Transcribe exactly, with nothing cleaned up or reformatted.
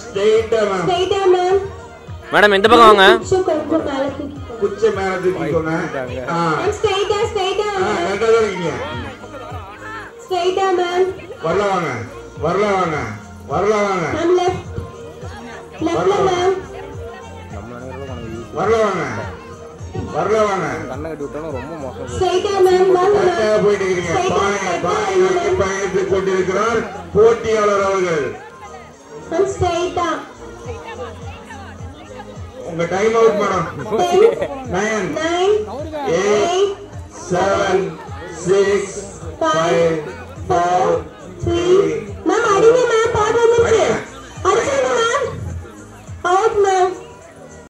ஸ்ட்ரைட்டா மேம் ஸ்ட்ரைட்டா ma'am madam இந்த பக்கம் வாங்க குச்ச மேல தூக்கிக்கோங்க ஆ ஸ்ட்ரைட்டா ஸ்ட்ரைட்டா ஆ கரெக்ட்டா இருக்கீங்க ஸ்ட்ரைட்டா மேம் வரல வாங்க வரல வாங்க வரல வாங்க மேம் லெஃப்ட் லெஃப்ட்ல மேம் வரல வாங்க வரல வாங்க கண்ணை கட்டி விட்டாலும் ரொம்ப மோசம் ஸ்ட்ரைட்டா மேம் கரெக்ட்டா போயிட்டு இருக்கீங்க பாருங்க பாருங்க வரைக்கும் பயணித்துக் கொண்டிருக்கிறார் போட்டியாளர் அவர்கள் மேம் ஸ்ட்ரைட்டா உங்க time out madam nine eight seven six five four three